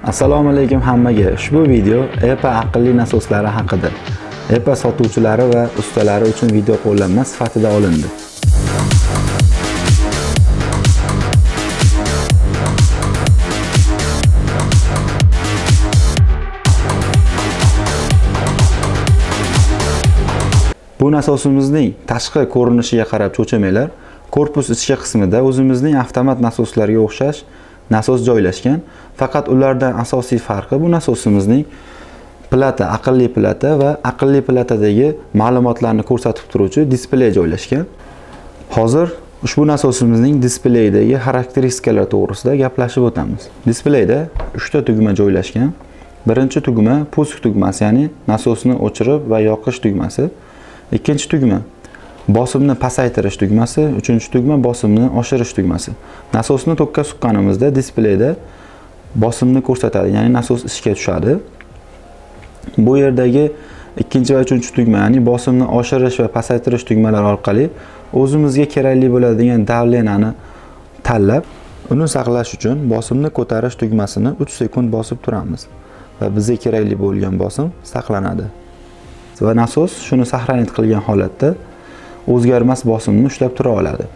Assalomu alaykum hammaga. Ushbu video EPA aqlli nasoslari haqida. EPA sotuvchilari va ustalari uchun video qo'llanma sifatida olindi. Bu nasosimizning tashqi ko'rinishiga qarab cho'chimanglar. Korpus ichki qismida o'zimizning avtomat nasoslarga o'xshash nasos joylashgan. Faqat ulardan asosiy farqi bu nasosimizning plata, aqlli plata va aqlli platadagi ma'lumotlarni ko'rsatib turuvchi displey joylashgan. Hozir ushbu nasosimizning displeyidagi xarakteristikalar to'g'risida gaplashib o'tamiz. Displeyda 3 ta tugma joylashgan. Birinchi tugma pusk tugmasi, ya'ni nasosni o'chirib va yoqish tugmasi. Ikkinchi tugma bosimni pasaytirish tugmasi, uchinchi tugma bosimni oshirish tugmasi. Nasosni tokka suqqanimizda displeyda bosimni ko'rsatadi, ya'ni nasos ishga tushadi. Bu yerdagi ikkinchi va uchinchi tugma, ya'ni bosimni oshirish va pasaytirish tugmalari orqali o'zimizga kerakli bo'ladigan davleniyani tanlab, uni saqlash uchun bosimni ko'tarish tugmasini 3 sekund bosib turamiz va bizga kerakli bo'lgan bosim saqlanadi. Va nasos shuni saqlanib qilgan holatda o'zgarmas bosimni ushlab tura oladi.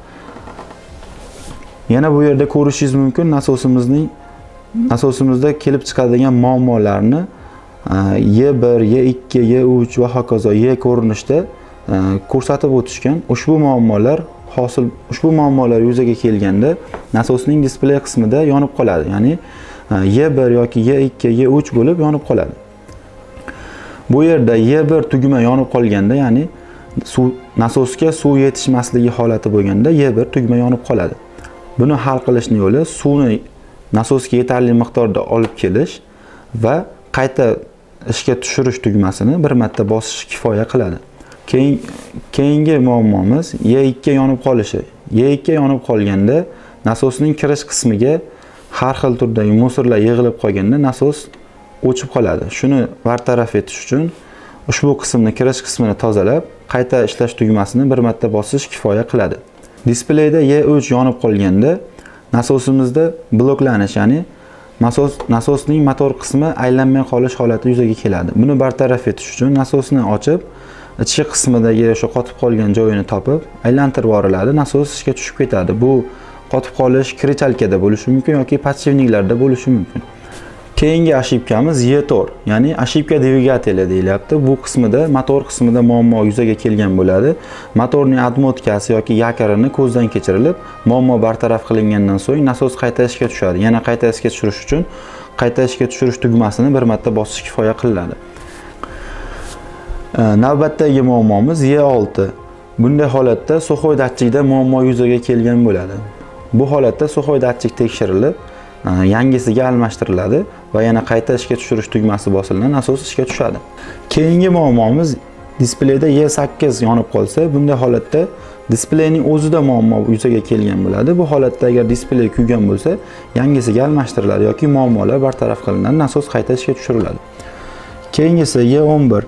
Yana bu yerda ko'rishingiz mumkin, nasosimizda kelib chiqadigan muammolarni Y1, Y2, Y3 va hokazo Y ko'rinishda ko'rsatib o'tishgan. Ushbu muammolar yuzaga kelganda nasosning displey qismida yonib qoladi. Ya'ni Y1 yoki Y2, Y3 bo'lib yonib qoladi. Bu yerda Y1 tugma yonib qolganda, ya'ni nasosga suv yetishmasligi holati bo'lganda Y1 tugma yonib qoladi. Buni hal qilishning yo'li suvni nasosga yetarli miqdorda olib kelish va qayta ishga tushirish tugmasini bir marta bosish kifoya qiladi. Keyingi muammomiz Y2 yonib qolishi. Y2 yonib qolganda nasosning kirish qismiga har xil turdagi musorlar yig'ilib qolganda nasos o'chib qoladi. Shuni bartaraf etish uchun ushbu qismni, kirish qismini tozalab, qayta ishlash tugmasini bir marta bosish kifoya qiladi. Displeyda Y3 yonib qolganda nasosimizda bloklanish, ya'ni nasosning motor qismi aylanmay qolish holati yuzaga keladi. Buni bartaraf etish uchun nasosni ochib, ichki qismidagi o'sha qotib qolgan joyini topib, aylantirib yuboriladi, nasos ishga tushib ketadi. Bu qotib qolish krichalkada bo'lishi mumkin yoki podshivniklarda bo'lishi mumkin. Keyingi ошибкamiz Y-tor, ya'ni ошибка dvigateli deyilyapti. Bu qismida, motor qismida muammo yuzaga kelgan bo'ladi. Motorning admotkasi yoki yakarini ko'zdan kechirilib, muammo bartaraf qilingandan so'ng nasos qayta ishga tushadi. Yana qayta ishga tushirish uchun qayta ishga tushirish tugmasini bir marta bosish kifoya qilinadi. Navbatdagi muammomiz Y6. Bunday holatda so'xoy datchikda muammo yuzaga kelgan bo'ladi. Bu holatda so'xoy datchik tekshirilib, yangisiga almashtiriladi va yana qayta ishga tushirish tugmasi bosilib, nasos ishga tushadi. Keyingi muammomiz displeyda Y8 yonib qolsa, bunday holatda displeyning o'zida muammo yuzaga kelgan bo'ladi. Bu holatda agar displey kuygan bo'lsa, yangisiga almashtiriladi yoki muammolar bartaraf qilinadi, nasos qayta ishga tushiriladi. Keyingisi Y11.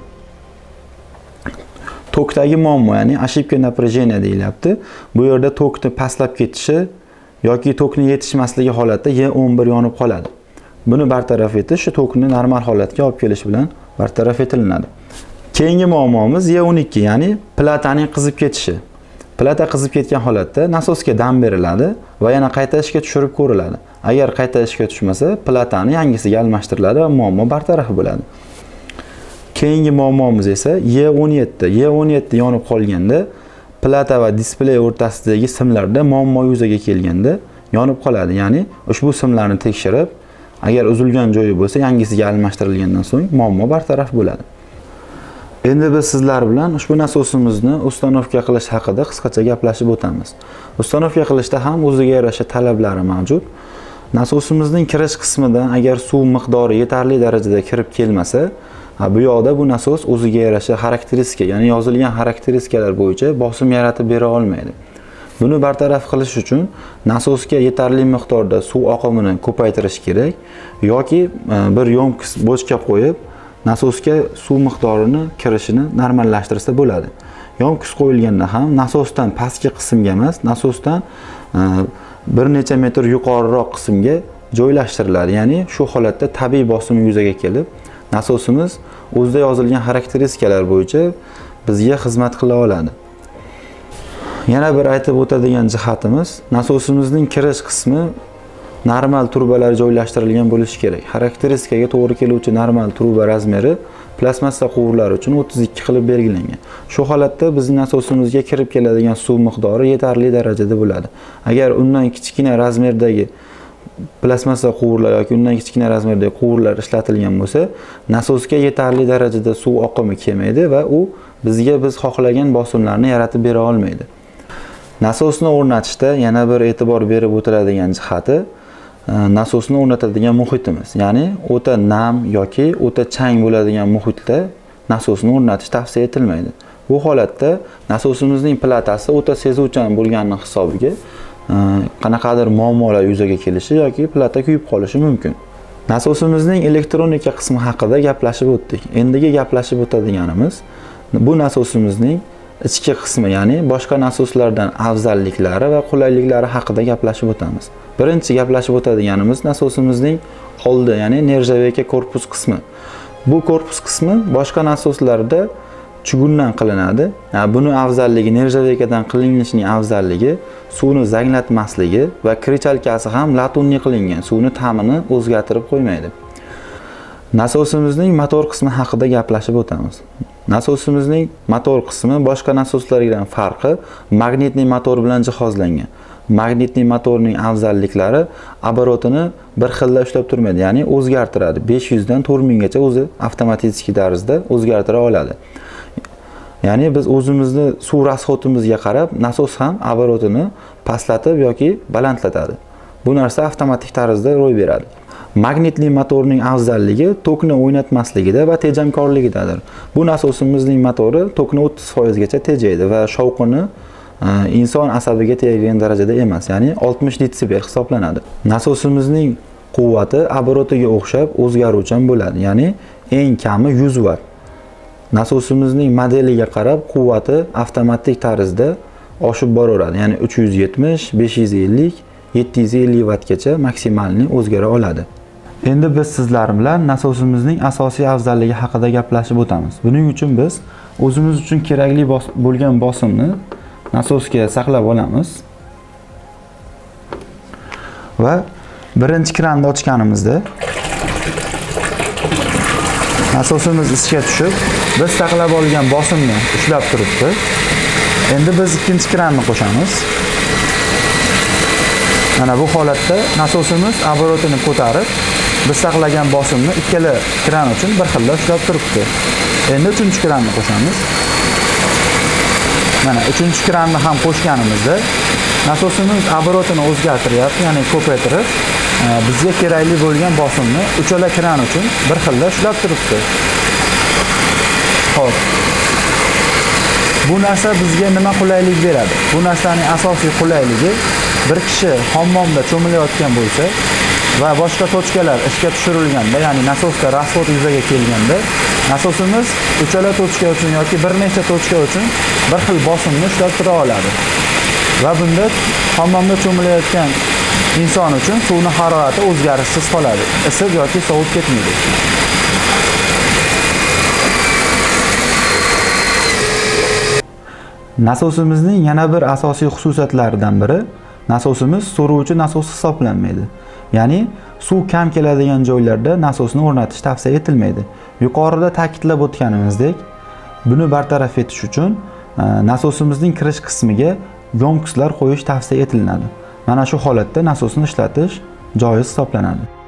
Tokdagi muammo, ya'ni ошибка напряжения deyilyapti. Bu yerda tokni pastlab ketishi yoki tokni yetishmasligi holatda Y11 yonib qoladi. Buni bartaraf etish tokni normal holatga olib kelish bilan bartaraf etiladi. Keyingi muammomiz Y12, ya'ni plataning qizib ketishi. Plata qizib ketgan holatda nasosga dam beriladi va yana qayta ishga tushirib ko'riladi. Agar qayta ishga tushmasa, platani yangisiga almashtiriladi va muammo bartaraf bo'ladi. Keyingi muammomiz esa Y17. Y17 yonib qolganda plata va displey o'rtasidagi simlarda muammo yuzaga kelganda yonib qoladi. Ya'ni ushbu simlarni tekshirib, agar uzilgan joyi bo'lsa, yangisiga almashtirilgandan so'ng muammo bartaraf bo'ladi. Endi biz sizlar bilan ushbu nasosimizni ustanovka qilish haqida qisqacha gaplashib o'tamiz. Ustanovka qilishda ham o'ziga yarasha talablari mavjud. Nasosimizning kirish qismidan agar suv miqdori yetarli darajada kirib kelmasa, bu yoqda bu nasos o'ziga yarasha xarakteristika, ya'ni yozilgan xarakteristikalar bo'yicha bosim yaratib bera olmaydi. Buni bartaraf qilish uchun nasosga yetarli miqdorda suv oqimini ko'paytirish kerak yoki bir yomkis bochka qo'yib, nasosga suv miqdorini kirishini normallashtirsa bo'ladi. Yomkis qo'yilganda ham nasosdan pastki qismga emas, nasosdan bir necha metr yuqoriroq qismga joylashtiriladi. Ya'ni shu holatda tabiiy bosim yuzaga kelib, nasosimiz o'zida yozilgan xarakteristikalar bo'yicha bizga xizmat qila oladi. Yana bir aytib o'tadigan jihatimiz, nasosimizning kirish qismi normal trubalar joylashtirilgan bo'lishi kerak. Xarakteristikaga to'g'ri keluvchi normal truba razmeri plastmassa quvurlar uchun 32 qilib belgilangan. Shu holatda bizning nasosimizga kirib keladigan suv miqdori yetarli darajada bo'ladi. Agar undan kichkina razmerdagi plastmassa quvurlar yoki undan kichkina razmerdagi quvurlar ishlatilgan bo'lsa, nasosga yetarli darajada suv oqimi kelmaydi va u bizga biz xohlagan bosimlarni yaratib bera olmaydi. Nasosni o'rnatishda yana bir e'tibor berib o'tiladigan jihati nasosni o'rnatadigan muhitimiz. Ya'ni o'ta nam yoki o'ta chang bo'ladigan muhitda nasosni o'rnatish tavsiya etilmaydi. Bu holatda nasosimizning platasi o'ta sezuvchan bo'lganning hisobiga qanaqadir muammolar yuzaga kelishi yoki plata kuyib qolishi mumkin. Nasosimizning elektronika qismi haqida gaplashib o'tdik. Endigi gaplashib o'tadiganimiz bu nasosimizning ichki qismi, ya'ni boshqa nasoslardan afzalliklari va qulayliklari haqida gaplashib o'tamiz. Birinchi gaplashib o'tadiganimiz nasosimizning oldi, ya'ni nержавейка korpus qismi. Bu korpus qismi boshqa nasoslarda chugundan qilinadi. Yani buni afzalligi, nержавейкаdan qilinishining afzalligi suvni zanglatmasligi va kirichalkasi ham latunli qilingan, suvni ta'mini o'zgartirib qo'ymaydi. Nasosimizning motor qismi haqida gaplashib o'tamiz. Nasosimizning motor qismi boshqa nasoslardan farqi magnitli motor bilan jihozlangan. Magnitli motorning afzalliklari оборотini bir xilda ushlab turmaydi, ya'ni o'zgartiradi. 500 dan 4000 gacha o'zi avtomatik tarzda o'zgartira oladi. Ya'ni biz o'zimizni suv rasxotimizga qarab nasos ham оборотini pastlatib yoki balandlatadi. Bu narsa avtomatik tarzda ro'y beradi. Magnitli motorning afzalligi tokni o'ynatmasligida va tejamkorligidadir. Bu nasosimizning motori tokni 30% gacha tejaydi va shovqini inson asabiga tegadigan darajada emas, ya'ni 60 detsibel hisoblanadi. Nasosimizning quvvati оборотiga o'xshab o'zgaruvchan bo'ladi, ya'ni eng kami 100 watt. Nasosimizning modeliga qarab quvvati avtomatik tarzda oshib boraveradi, ya'ni 370, 550, 750 wattgacha maksimalni o'zgara oladi. Endi biz sizlar bilan nasosimizning asosiy afzalligi haqida gaplashib o'tamiz. Buning uchun biz o'zimiz uchun kerakli bo'lgan bosimni nasosga saqlab olamiz. Va birinchi kranni ochganimizda nasosimiz ichga tushib, biz saqlab olgan bosimni ushlab turibdi. Endi biz ikkinchi kranni qo'shamiz. Mana bu holatda nasosimiz оборотini ko'tarib, biz saqlagan bosimni ikkala kran uchun bir xil ushlab turibdi. Endi uchinchi kranni qo'shamiz. Mana uchinchi kranni ham qo'shganimizda nasosimiz оборотini o'zgartiryapti, ya'ni ko'paytirib, bizga kerakli bo'lgan bosimni uchala kran uchun bir xil ushlab turibdi. Xo'p. Bu narsa bizga nima qulaylik beradi? Bu narsaning asosiy qulayligi bir kishi hammomda cho'milayotgan bo'lsa va boshqa tochkalar ishga tushirilganda, ya'ni nasosda rasxod yuzaga kelganda, nasosimiz uchala tochka uchun yoki bir nechta tochka uchun bir xil bosimni ushlab tura oladi. Va bunda hammomda cho'milayotgan inson uchun suvning harorati o'zgarishsiz qoladi. Isib yoki sovib ketmaydi. Nasosimizning yana bir asosiy xususiyatlaridan biri nasosimiz so'ruvchi nasos hisoblanmaydi. Ya'ni suv kam keladigan joylarda nasosni o'rnatish tavsiya etilmaydi. Yuqorida ta'kidlab o'tganimizdek, buni bartaraf etish uchun nasosimizning kirish qismiga yomkislar qo'yish tavsiya etiladi. Mana shu holatda nasosni ishlatish joiz hisoblanadi.